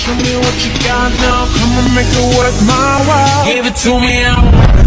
Show me what you got now, come and make it worth my while. Give it to me, I want